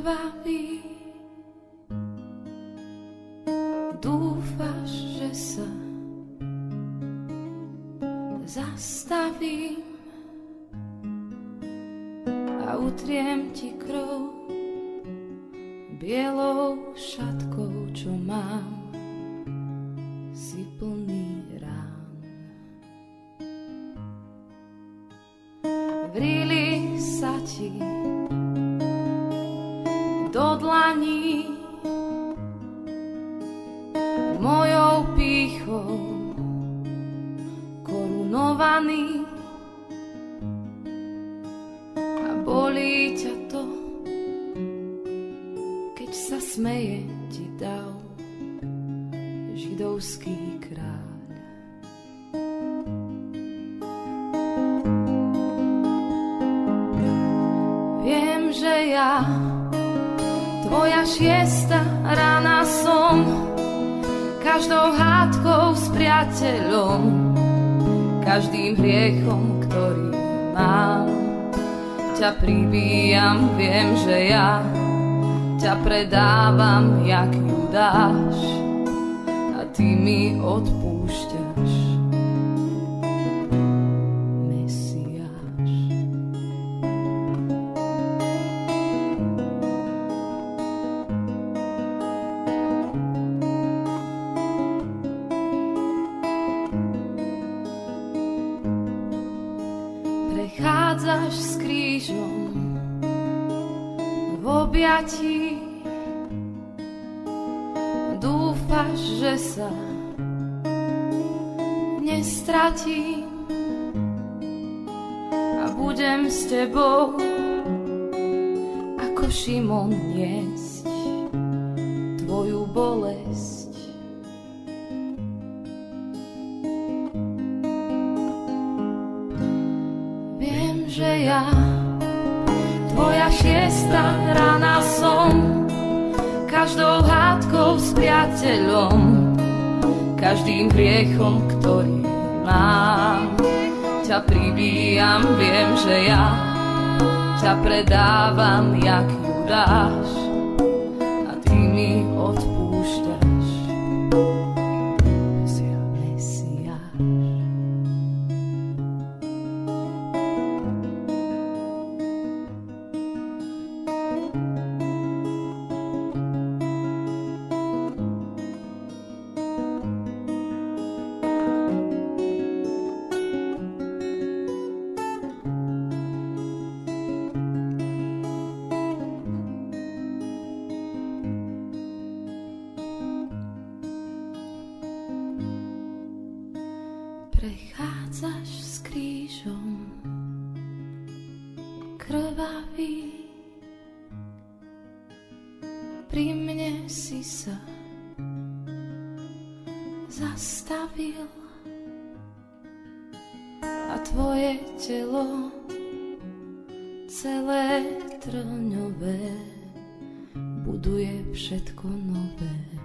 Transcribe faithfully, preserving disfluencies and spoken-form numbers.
krvavý. Dúfaš, že sa zastavím a utriem ti krv bielou šatkou, čo mám si plný rán. Vrili sa ti do dlaní mojou pýchou korunovaný a bolí ťa to, keď sa smeje ti dav židovský kráľ. Viem, že ja tvoja šiesta rána som, každou hádkou s priateľom, každým hriechom, ktorý mám, ťa pribíjam. Viem, že ja ťa predávam jak Judáš a ty mi odpúšťaš, Mesiáš. Prechádzaš s krížom v objatí, dúfaš, že sa nestratím a budem s tebou ako Šimon niesť tvoju bolesť. Viem, že ja tvoja šiesta rána som, každou hádkou s priateľom, každým hriechom, ktorý mám, ťa pribíjam. Viem, že ja ťa predávam jak Judáš a ty mi odpúšťaš, Mesiáš. Prechádzaš s krížom krvavý, pri mne si sa zastavil a tvoje telo celé trňové buduje všetko nové.